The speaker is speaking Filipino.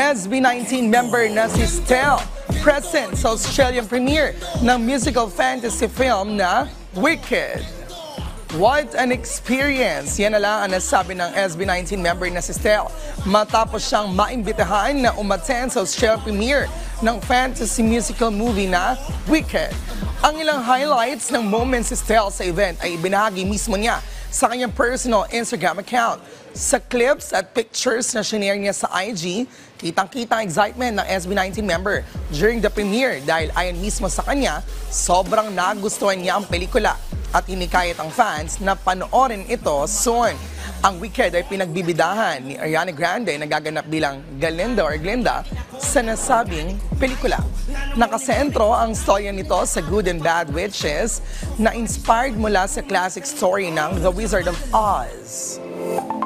SB19 member na si Stell present sa Australian premiere ng musical fantasy film na Wicked. What an experience! Yan na lang ang nasabi ng SB19 member na si Stell matapos siyang maimbitahan na umattend sa Australian premiere ng fantasy musical movie na Wicked. Ang ilang highlights ng moments si Stell sa event ay ibinahagi mismo niya sa kanyang personal Instagram account. Sa clips at pictures na shinare niya sa IG, kitang-kita ang excitement ng SB19 member during the premiere dahil ayon mismo sa kanya, sobrang nagustuhan niya ang pelikula at hinikayat ang fans na panoorin ito soon. Ang Wicked ay pinagbibidahan ni Ariana Grande na gaganap bilang Galinda or Glinda sa nasabing pelikula. Nakasentro ang storya nito sa good and bad witches na inspired mula sa classic story ng The Wizard of Oz.